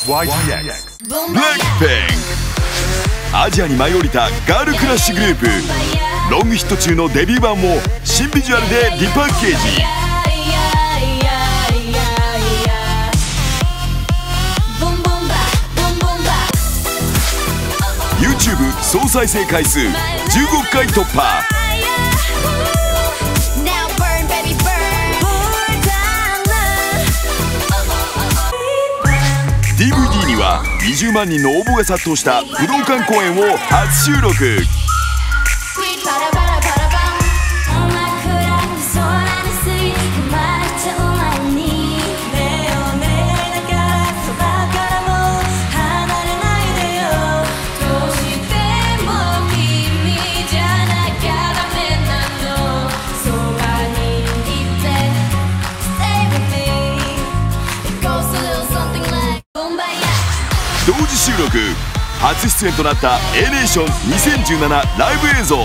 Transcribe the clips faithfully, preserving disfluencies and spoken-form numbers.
ワイティーエックスブラックピンク、アジアに舞い降りたガールクラッシュグループ。ロングヒット中のデビュー版も新ビジュアルでリパッケージ。 YouTube 総再生回数じゅうごおくかい突破。ディーブイディー にはにじゅうまんにんの応募が殺到した武道館公演を初収録。同時収録初出演となった A ネーションにせんじゅうななライブ映像。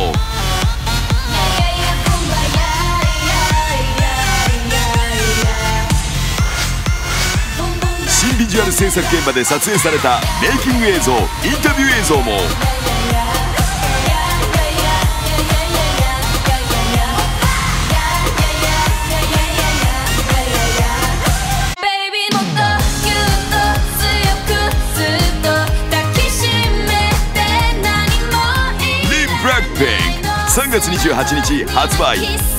新ビジュアル制作現場で撮影されたメイキング映像、インタビュー映像も。さんがつにじゅうはちにち発売。